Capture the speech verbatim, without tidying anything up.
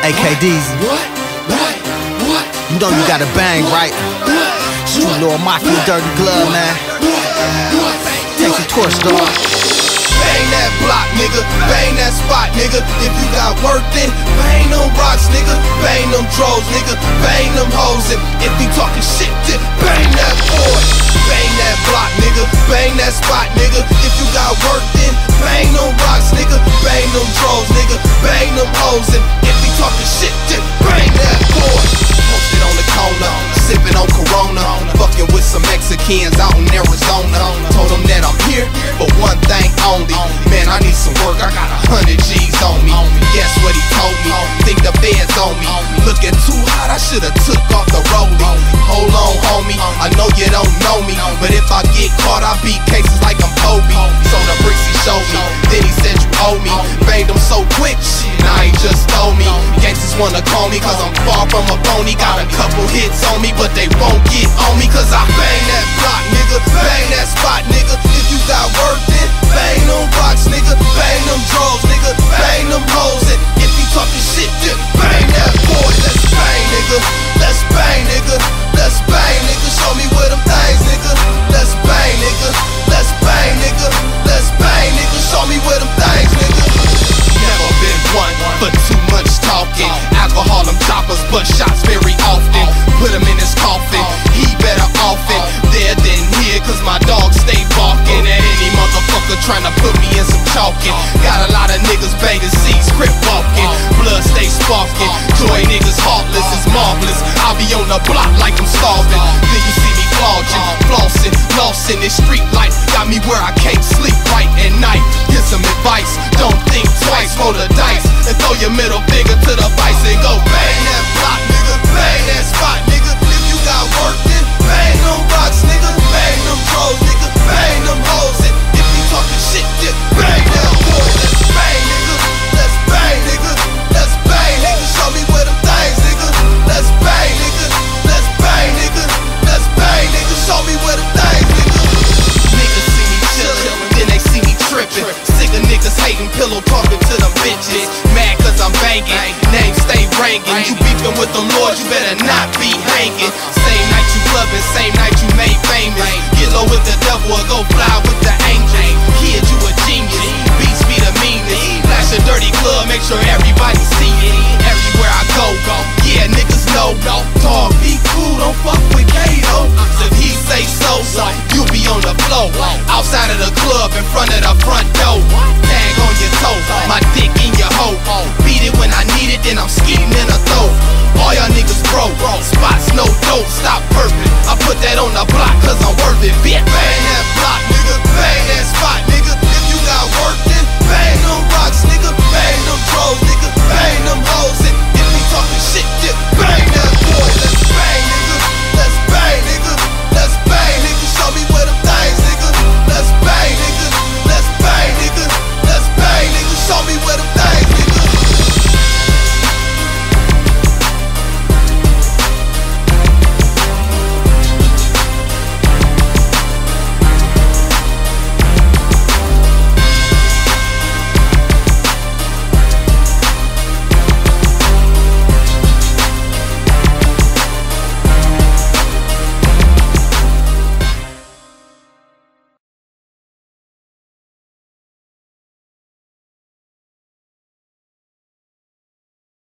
A K D's. What? What? What? You know you gotta bang, right? Street Lord Mafia, Dirty Glove, man. Take some torch, dog. Bang that block, nigga. Bang that spot, nigga. If you got work, then bang them rocks, nigga. Bang them droves, nigga. Bang them hoes. And if he talking shit, then bang that boy. Bang that block, nigga. Bang that spot, nigga. If you got work, then bang them rocks, nigga. Bang them droves, nigga. Bang them hoes. And if he talking shit, then bang that boy. Posted on the corner, sipping on Corona, fucking with some Mexicans out in Arizona. Told them that I'm here for one thing only. Man, I need some work, I got a hundred G's on me. Guess what he told me? Think the feds on me. Looking too hot, I should've took off the rollie. Hold on, homie, I know you don't know me, but if I get caught, I beat cases like I'm Kobe. So the bricks he showed me, then he said you owe me. Banged him so quick, now he just told me. Gangsters wanna call me cause I'm far from a phony. Got a couple hits on me, but they won't get on me cause I bang that block, nigga. Bang that spot, nigga. If you got work, then bang them rocks, nigga. Bang them droves, nigga. Bang them hoes. And if you talking shit, then bang that boy. Let's bang, nigga. Let's bang, nigga. Let's bang, nigga. Show me where them things, nigga. Let's bang, nigga. Let's bang, nigga. Let's bang, nigga. Show me where them things, nigga. Never been one for too much talking. Alcohol, them choppers, but shots very often. Put him in his coffin, he better off it there than here, cause my dog stay barking at any motherfucker tryna put me in some chalking. Got a lot of niggas banging seats, crip walking, blood stay sparking. Joy niggas heartless is marvelous. I'll be on the block like I'm starving. Then you see me flogging, flossing, lost in this street life. Got me where I can't sleep right at night. Here's some advice, don't think twice, roll the dice and throw your middle finger to the vice and go bang that block, nigga. Bang that spot, nigga. If you got work, then bang them rocks, nigga. Bang them droves, nigga. Bang them hoes. And if you talking shit, then bang that boy. Let's bang, nigga. Let's bang, nigga. Let's bang, nigga. Show me where them things, nigga. Let's bang, nigga. Let's bang, nigga. Let's bang, nigga. Show me where them things, nigga. Niggas see me chillin', then they see me trippin'. Sick of niggas hating, pillow talking to them bitches. Mad cause I'm banging, names stay ringing. You beefing with the Lord, you better not be hanging. Same night you clubbing, same night you made famous. Get low with the devil or go fly with the angels. Kid, you a genius, beats be the meanest. Flash a dirty glove, make sure everybody see it. Everywhere I go, yeah, niggas know. Dog, be cool, don't fuck with Kato. If he say so, you be on the floor. Outside of the club, in front of the front door. Tag on your toe, my dick in your hoe. Beat it when I need it, then I'm scared.